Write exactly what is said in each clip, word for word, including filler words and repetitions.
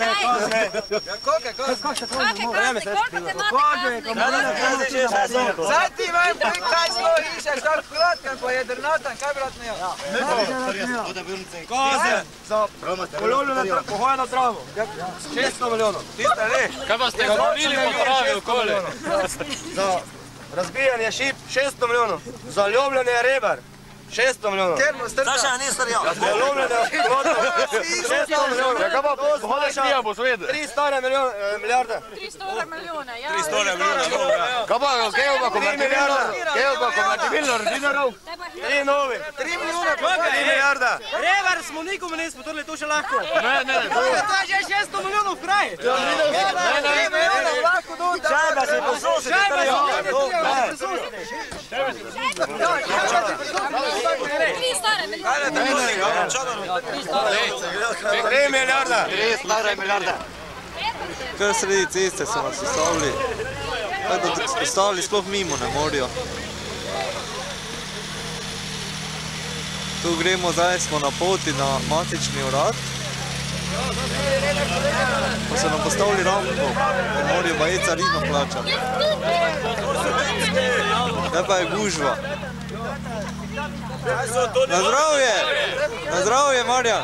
ne, koz ne. Koke, koz. Kakve koze, koliko te imate kazne? Sad ti imam kaj svoj išak, tako kratkan pa jedrnatan, kaj bratno ja? Koze, za polovljeno, pohojeno travo. šeststo milijonov. Tiste ne. Kaj pa ste zgodili po travi okoli? Za razbijanje šip šeststo milijonov. Za ljubljanje rebar šeststo milijonov. Saša, nisem real. Za ljubljanje šeststo milijonov. Kaj pa Hodešija bo zvede. tri stare milijarde. tristo milijona, ja. tri sto milijonov. Kaj pa geoba konvertibilno? Geoba konvertibilno redinarov? Tri novi. tri milijona, tri milijarda. Revar smo nikomu nismo, torej to še lahko. Ne, ne. To je že šeststo milijonov kraj. tri milijona, lahko do... Šajba se poslušajte. Šajba Tri stare milijone. tri milijarda. Tri stare milijarde. Kar sredi ceste so nas ustavili. Kaj da ustavili sploh mimo ne morajo. Tu gremo, zdaj smo na poti na matični urad. Pa so nam postavili rampo, ker morajo baje carino plačati. Zdaj pa je gužva. Na zdravje! Na zdravje, Marjan!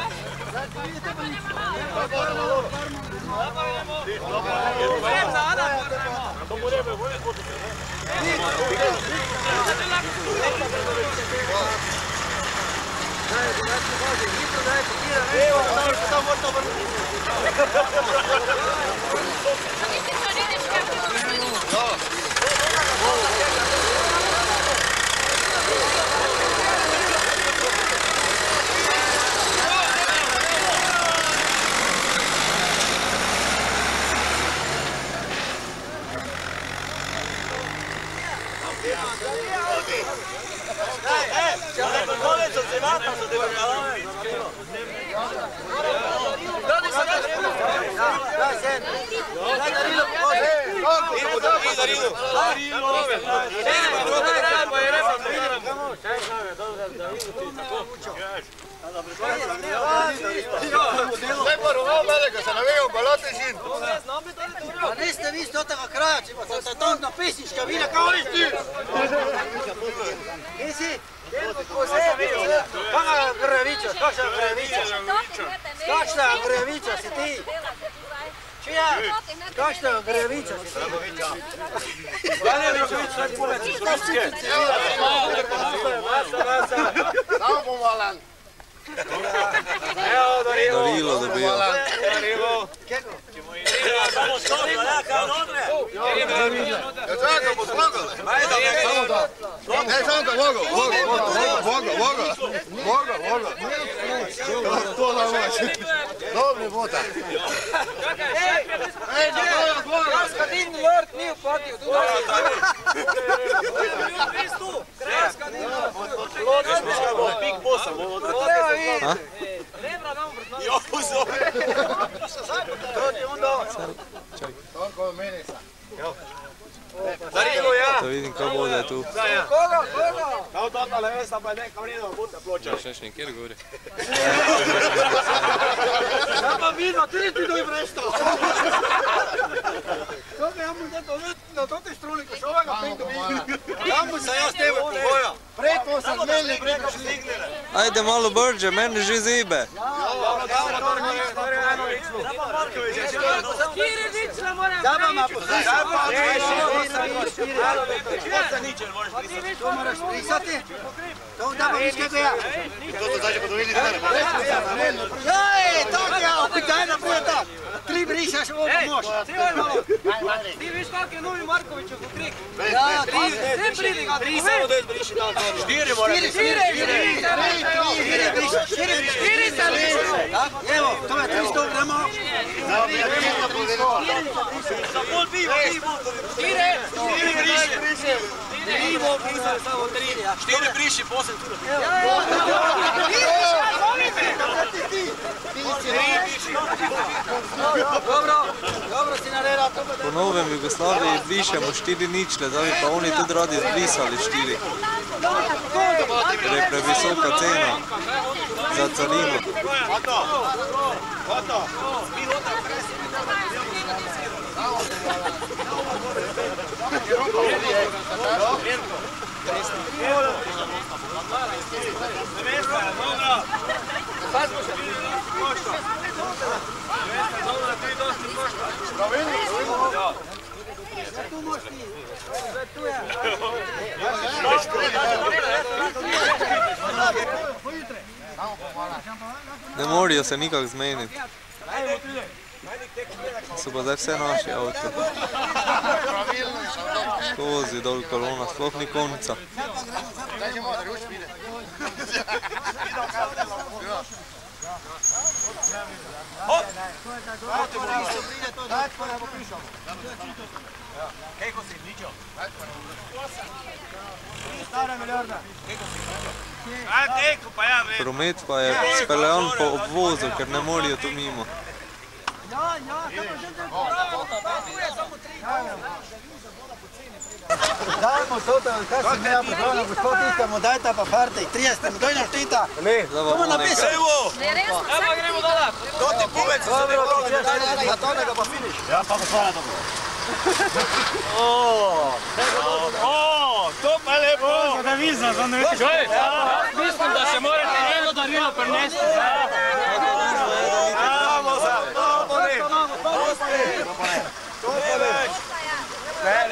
Pa niste vi iz tega kraja, če pa se totna pesniška vina, kao viš ti? Nisi? Kakva Greviča, kakva Greviča? Kakva Greviča si ti? Čija? Kakva Greviča si ti? Samo pomalan. Evo, Darilo. Darilo dobijo. Darilo. Samo stoli, ja, kao nodre. Ja čakaj, bo zlagala. Samo da. Ne, samo da, vogo, vogo, vogo, vogo, vogo, vogo, vogo. To nam može. Dobri bota. Ej, da to je vogo. Kraskadin lord nije uplatio. Kraskadin lord. Big bossa. Treba vidjeti. Jo, zove. Toliko meni sam. Darilo, ja. Da vidim kako bude tu. Koga, koga? Kao tata levesta, pa je neka vrijedno puta ploča. Še še kjer govori. Ja pa vidno, ti ti doj vresto. Koga ja mu zato na tote struni, ko što ovoga penko vidi. Ja mu sam ja s tebe pogoja. Preko sam zmeni, preko stignile. Ajde malo brže, mene že zibe. Zabama poslušaj. To moraš prisati. To dama viš kako ja. To se zađe kod uvidi dinara. Ej, tako ja, daj na prijata. Tri brišaš ovo moš. Ti viš kak je novi Markovićev u krik? Ja, tri, Ne pridi ga, tri samo des briši da. Štiri moraš. Štiri, štiri, štiri, štiri briši, štiri briši. Štiri sam briši. Evo, to je tristo grama. Za pol piva, pivo. Štiri, štiri briši. Pivo, pivo, samo tri. Štiri briši, posem tu. Dobro, dobro si naredila. Po novem Jugoslaviji brišemo štiri ničle, da bi pa oni tudi radi zbrisali štiri. Ker je previsoka cena za carino. Oto, oto, mi otak Ne morajo se nikak zmeniti. So pa zdaj vse naši avto. Skozi dol kolona, sploh ni konca. Promet pa je speljan po obvozu, ker ne morajo tu mimo. Dajmo to, kaj se mi ja pozdravljamo, gospod Iskamo, dajta pa fartek, trideset, mi dojna štita. Komu napisam? Ne, resno, vsak gremo dala. To ti pumec, to ti pumec, na tonega pa finiš. Ja, pa poslavljam dobro. O, to pa je lepo. Da vizna, za ne veš. Mislim, da se morate eno darilo prinesti. Bravo za, to pa ne. To pa ne. Ne, ne,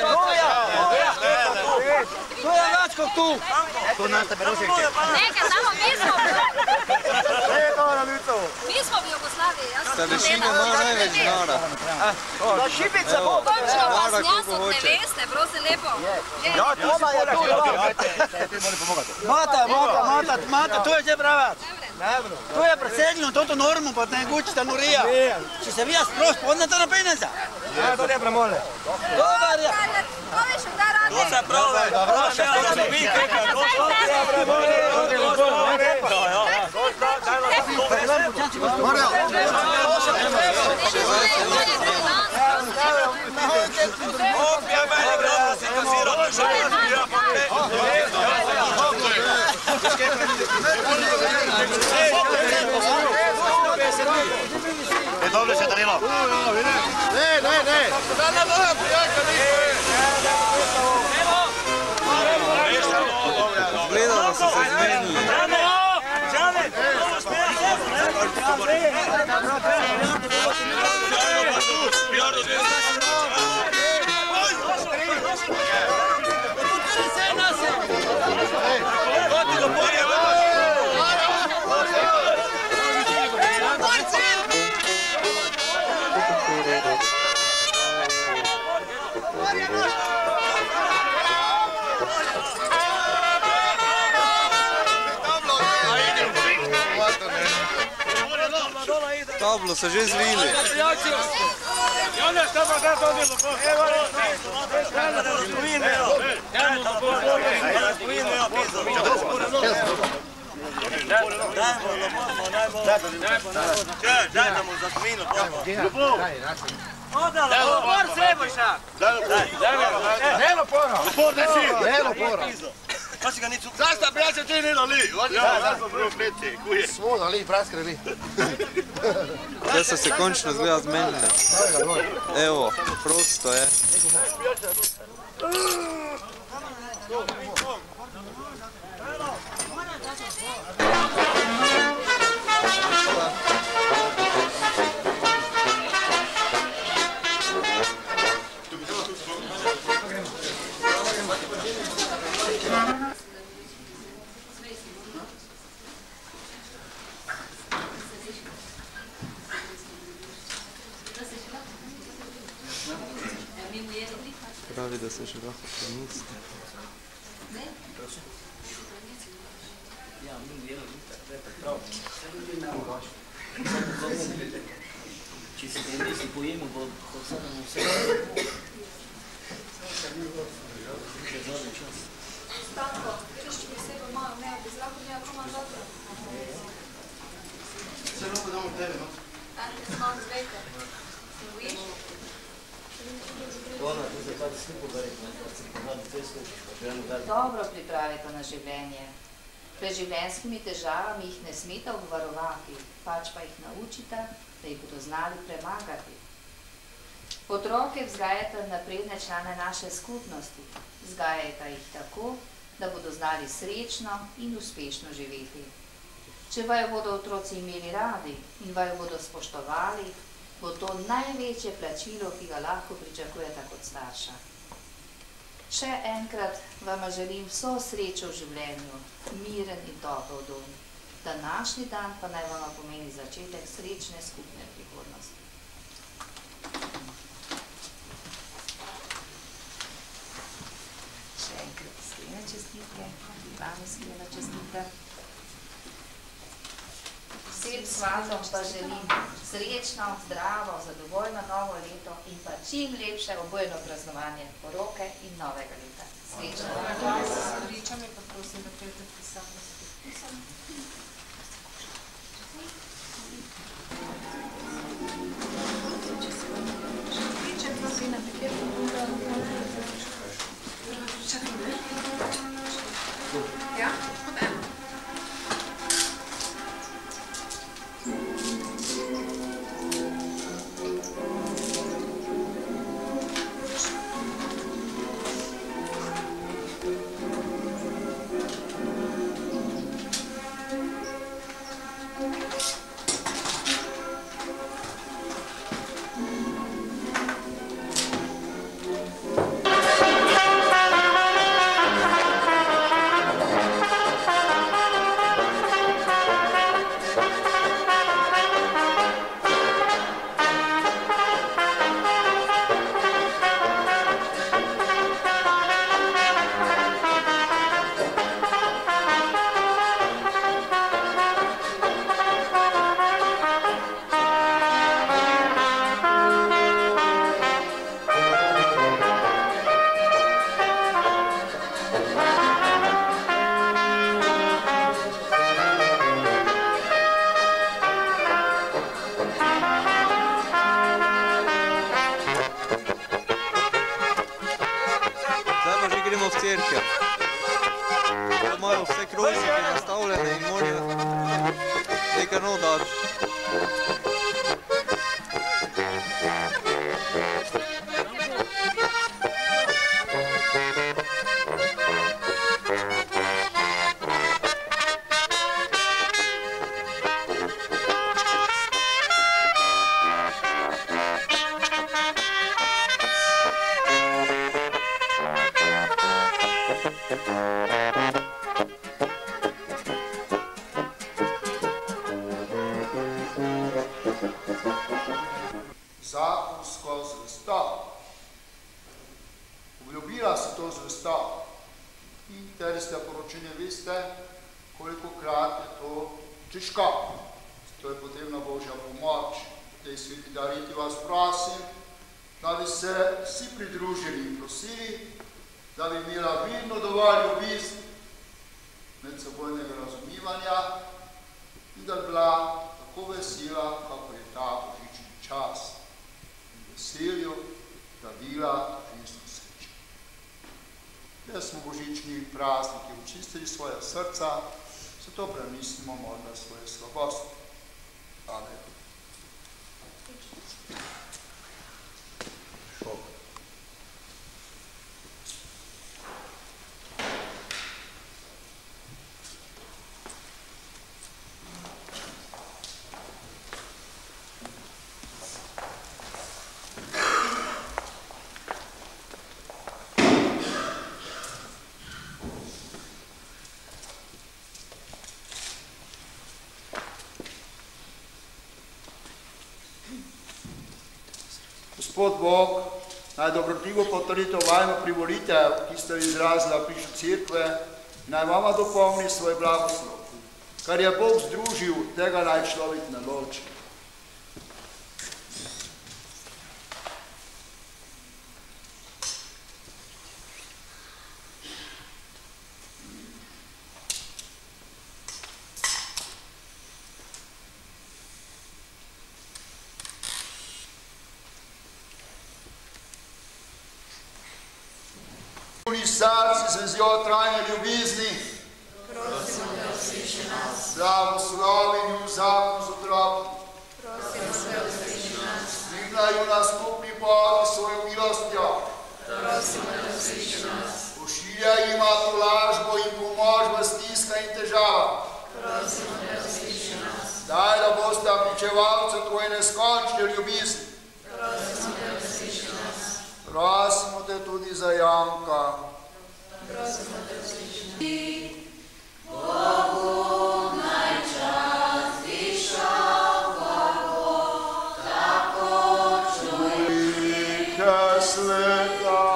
To je več kot tu. Tu nas te berosek će. Nekaj, samo mi smo ne je to na licu. Mi smo v Jugoslaviji, jaz sem Starešine ima največ denara. Da šipica bo. Končno vas jasno ne veste, prosim lepo. Ja, ti si poleg. Mata, mata, mata, mata, to je že pravac. To je presegljeno, toto normu, pa ne gučita norija. Če se vija sprost, podnete na peneza. Ja, to ne premole. Dobar je. To veš, da rade. To se prove. Dobro, še to se vi keka. To se premole. E dobro se darilo. Ne, ne, ne. Gleda, da so se zmenili. Tablo so že zvili. Daj nam za spomino. Nelo pora. Nelo pora. Zasta braća ti ne dali. Ja, zasta prvo pleci. Smo dali, praskre li. Zdaj so se končno zgleda zmenili. Evo, prosto je. Pravi, da se še lahko premisti. Če se premisti pojemo, bo odsadamo vse. Še zadnji čas. Stanko, čišči bi sebe malo, ne, bi zlako njega koma zato. Se lahko damo v tebe, no? Ante, smo zvete. Viš? Dobro pripravite na življenje. Pred življenjskimi težavami jih ne smete obvarovati, pač pa jih naučite, da jih bodo znali premagati. Otroke vzgajajte napredne člane naše skupnosti. Vzgajajte jih tako, da bodo znali srečno in uspešno živeti. Če vaju bodo otroci imeli radi in vaju bodo spoštovali, bo to največje plačilo, ki ga lahko pričakujete kot starša. Še enkrat vama želim vso srečo v življenju, miren in topel dom. Današnji dan pa naj vama pomeni začetek srečne skupne prihodnosti. Še enkrat iskrene čestitke, tudi vam iskrene čestitke. Vsem svatom pa želim srečno, zdravo, zadovoljno novo leto in pa čim lepše obojno praznovanje poroke in novega leta. Srečno. Sreča me pa prosim, da prijete pisati s podpisom. Sreče, prosim, na Ja? Eno. Gospod Bog, naj dobrotljivo potrdite vajno privolitev, ki ste izrazila pišu cerkve, naj vama dopolni svoj blagoslov, kar je Bog združil, tega naj človek ne loči. Srci zvezijo trajne ljubezni. Prosim, da usliši nas. Blagoslovi njim zakon z otroki. Prosim, da usliši nas. Dvigna Pošiljajo nas skupni Bog s svojo milostjo. Prosimo, da usliši nas. Pošiljaj jima tolažbo in pomoč v stiska in težava. Prosimo, da usliši nas. Daj, da boste pričevalce tvoje neskončne ljubezni. Prosimo, da usliši nas. Prosimo te tudi za Janka. Prosimo, da usliši nas. Bogu naj čas viša Bogu, tako čuj. Rike sveta,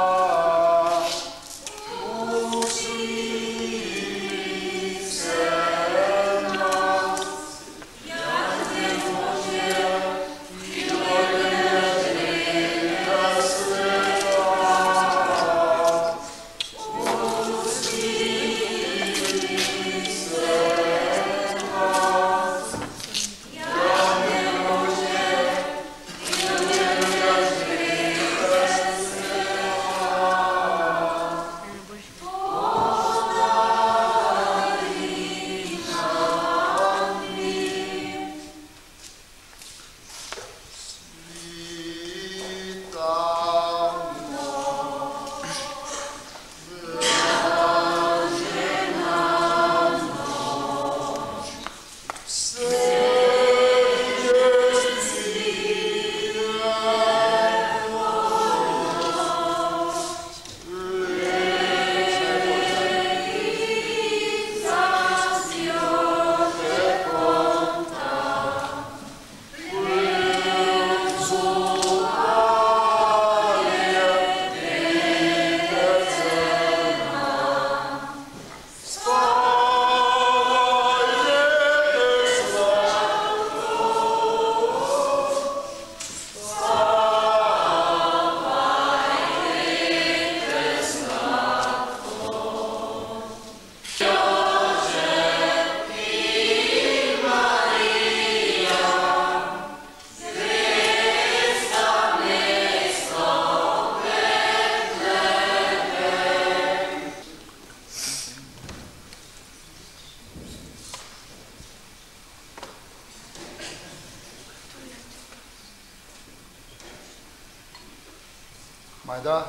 Majda,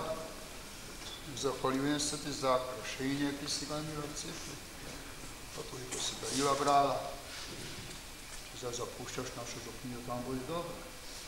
zahvaljujem se ti za prošenje, ki si ga imela v cerkvi, pa tudi, ko si darila brala. Če zdaj zapuščaš našo župnijo, tam bodi dobro.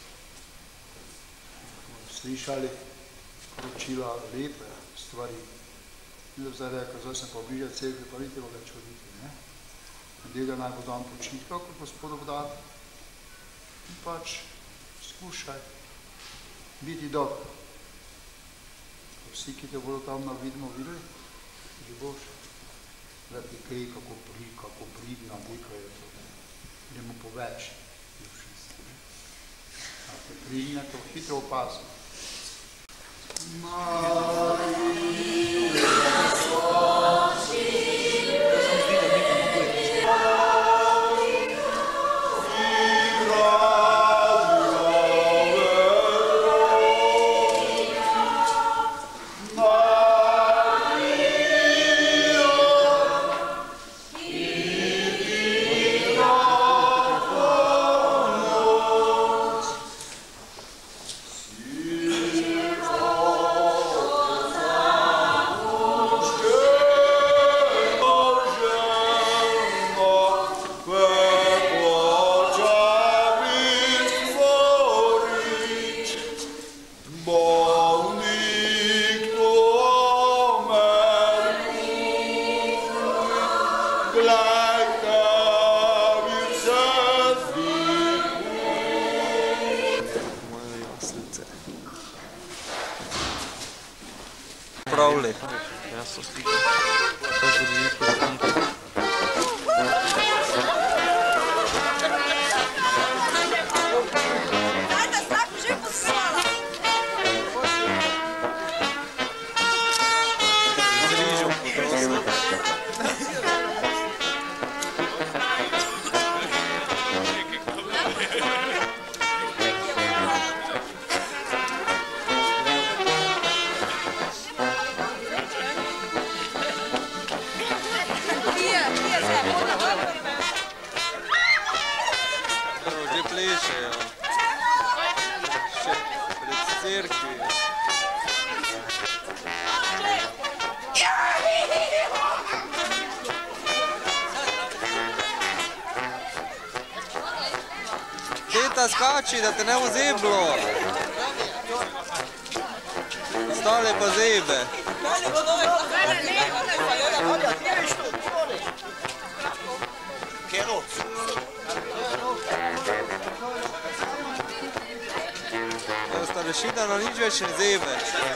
Slišali poročila lepe stvari. Mi da zdaj rekel, zdaj sem pa bližaj cerkvi, pa vidite več hoditi, ne? Nedelja naj bo dan počitka, kot Gospodov dan. In pač skušaj biti dobro. Vsi, ki te bodo tam na vidimo videli, že boš, da ti kaj, kako pri, kako pridna deka je to. Idemo po več, ljubšice. A te pridne, to hitro opazim. Pravli. Ja, so slike. To je zgodovijsko slike. Dajte, stavko že poslušala. Križom, prosim. Yeah. cerkvi. Teta skači, da te ne bo zeblo. Ostale pa zebe. Starešina na nič več ne zebe.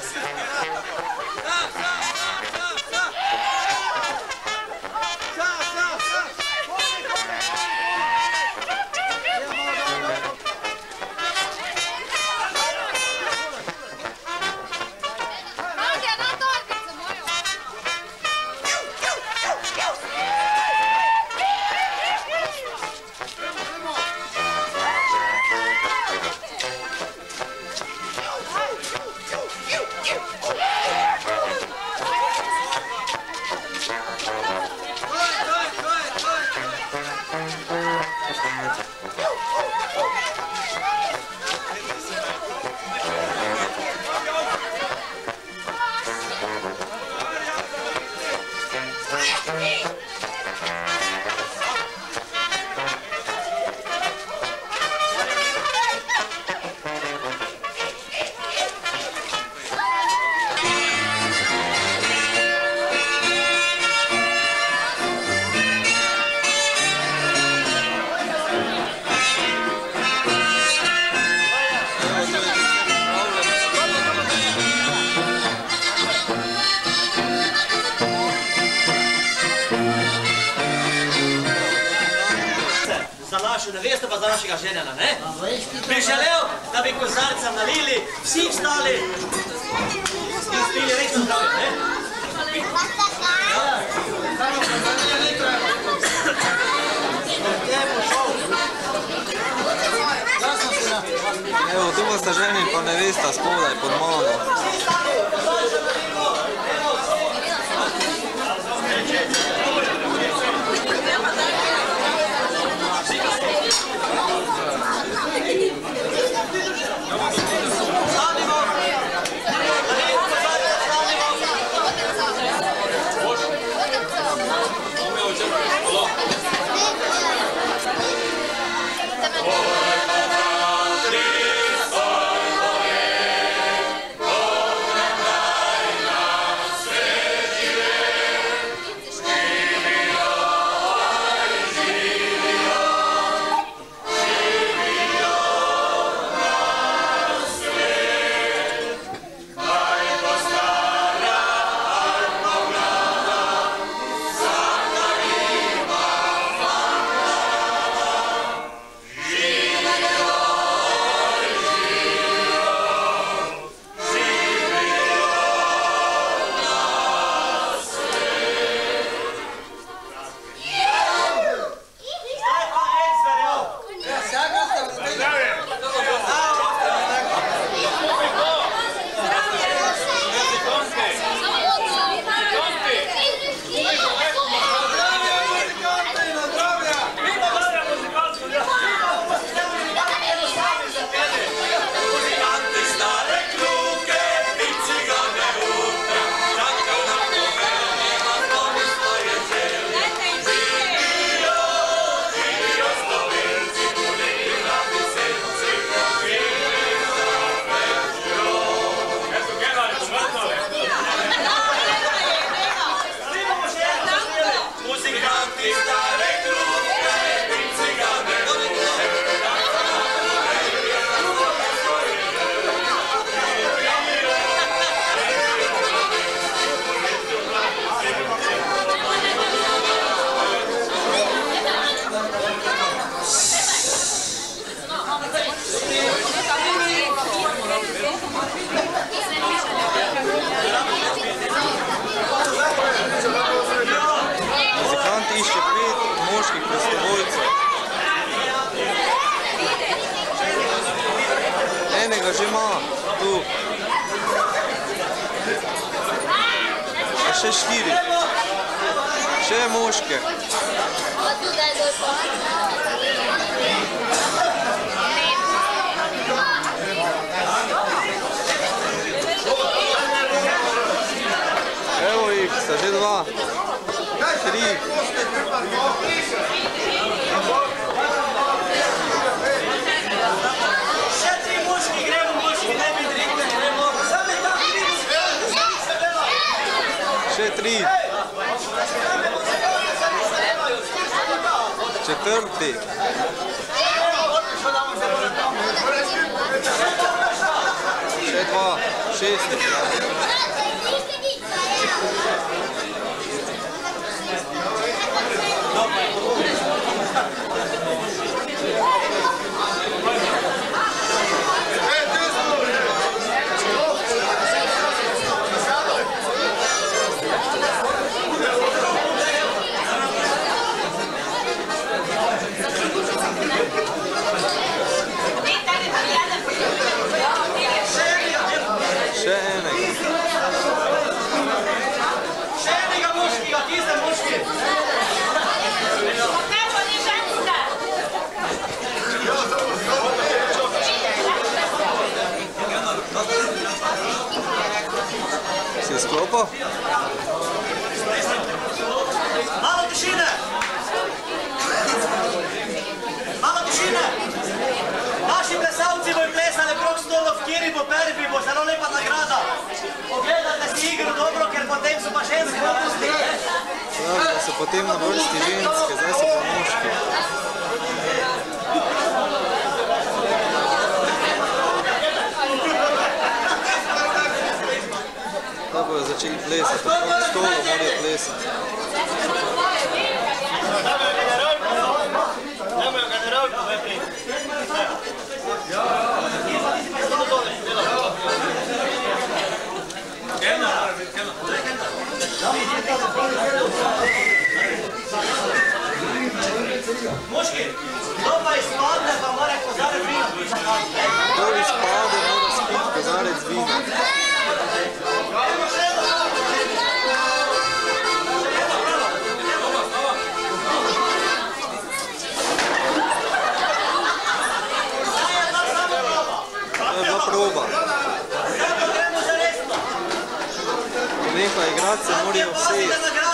Nevesto pa za našega ženjana, ne? Bi želel, da bi kozarca nalili vsi vstali in spili resno zdravje, ne? Evo, tu bosta ženin pa nevesta spodaj pod malo. Že ima, tu. Še štiri. Še moške. tri. Še tri moški, gremo moški, ne bi drikli, gremo. Same tam tri. Še tri. Četrti. Še dva. Šesti. Še enega. Še enega moškega, tiste moški. Se sklopa? Malo tišine. Malo tišine. Naši plesalci bojo plesali krog stolo v kjeri po perbi, bo zelo lepa nagrada. Pogledajte si igro dobro, ker potem so pa ženske na vrsti. Ja, da so potem na vrsti ženske, zdaj so pa moški. Da bojo začeli plesati, krog stolo morajo plesati. Nemojo generalko, ne pri. Moški, kdo pa izpadne, pa mora kozarec vina. Kdo izpade, mora spiti kozarec vina. To je bila proba. Neha igrati se morajo vsi.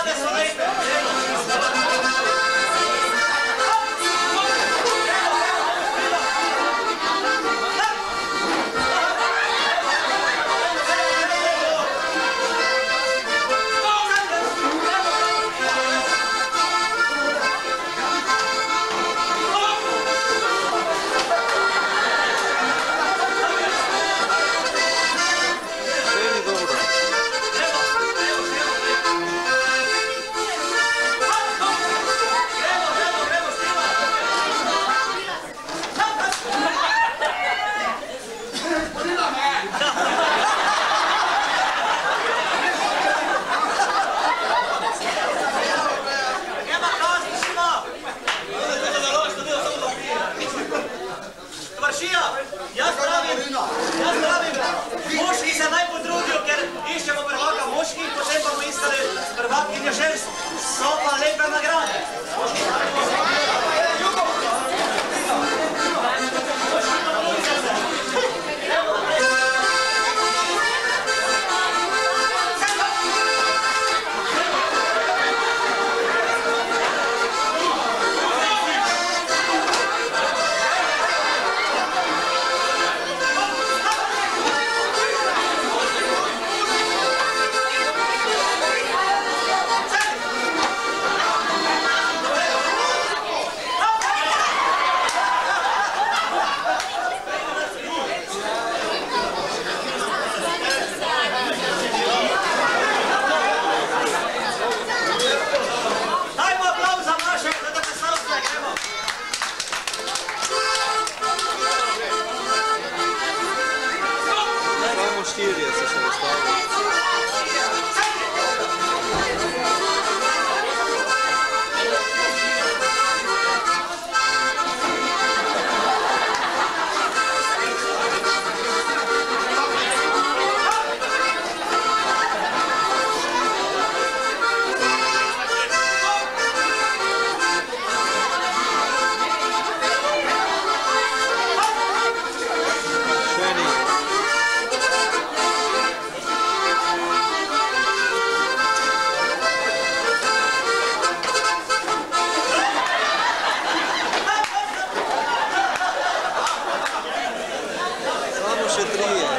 Jaz pravim, jaz pravim, moški se naj potrudijo, ker iščemo prvaka moški, potem bomo iskali prvakinjo žensk, so pa lepe nagrade. štirje se še ostali. Thank you. še trije.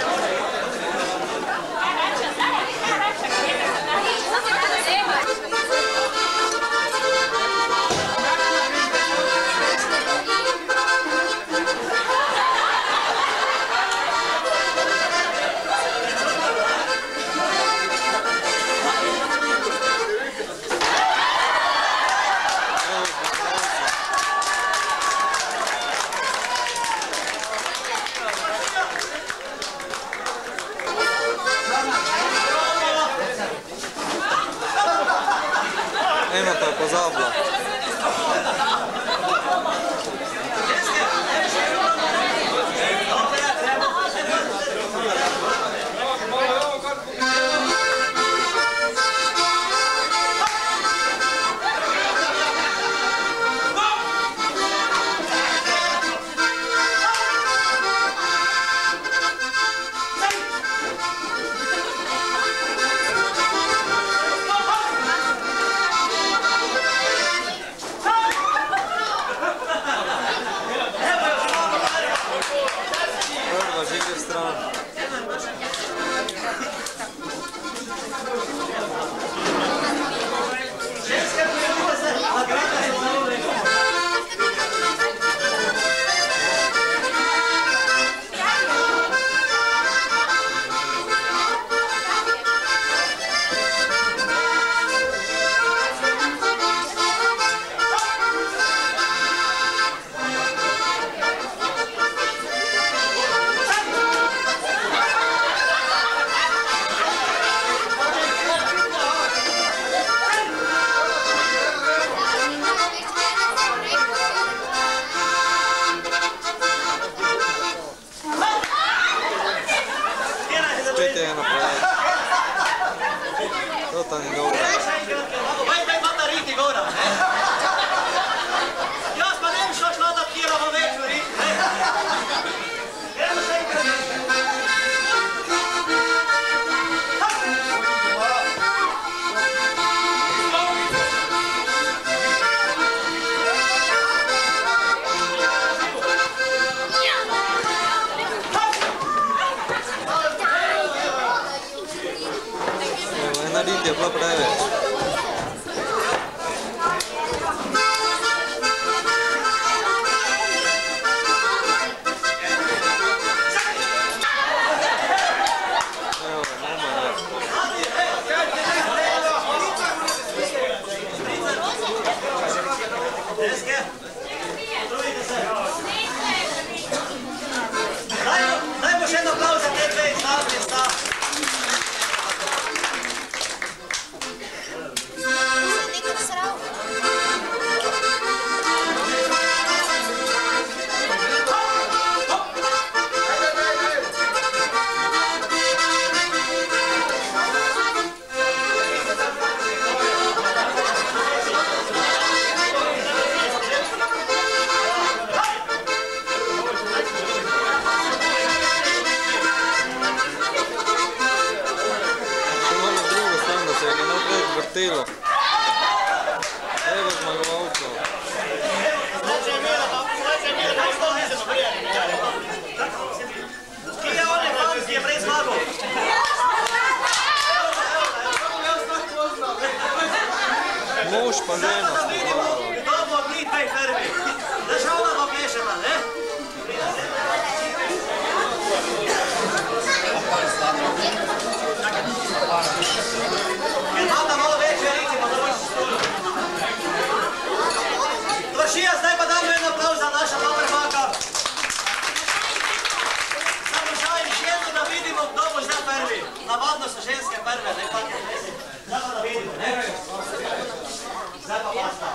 Ena pa je pozabila. Ena je bila preveč. Dajmo še en aplauz za te dve izstavni stav. Vrtelo. Evo zmagovalcev. Kje je on je ki je prej zmagal? Mož pa žena. Kdo bo mi dve prvi? Državna bo pešena, ne? Imata malo večje recimo, da boš stolu. Vršija, zdaj pa damo en aplauz za naša dva prvaka. Samo žalim še jedno, da vidimo, kdo bo zdaj prvi. Navadno so ženske prve, ne pa. Zdaj pa da vidimo, ne? Zdaj pa pasta.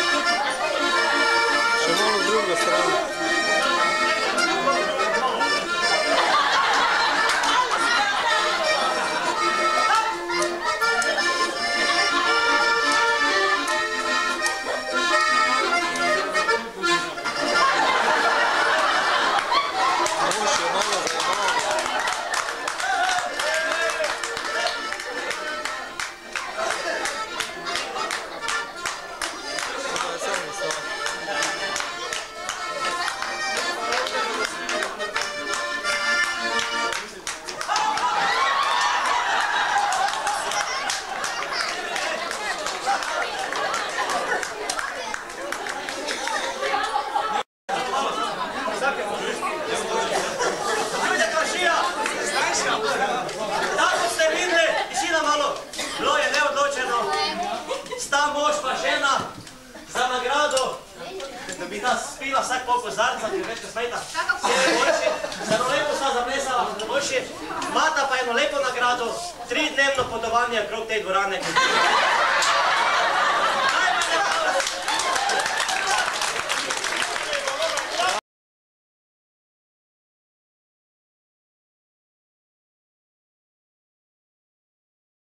Še malo z druge strane. spila vsak pol kozarca, ki je več kot smeta. Vse boljši, zelo lepo sta zaplesala, boljši. Mata pa eno lepo nagrado, tridnevno potovanje okrog tej dvorane.